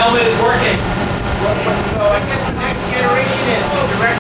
helmet is working. So I guess the next generation is the direct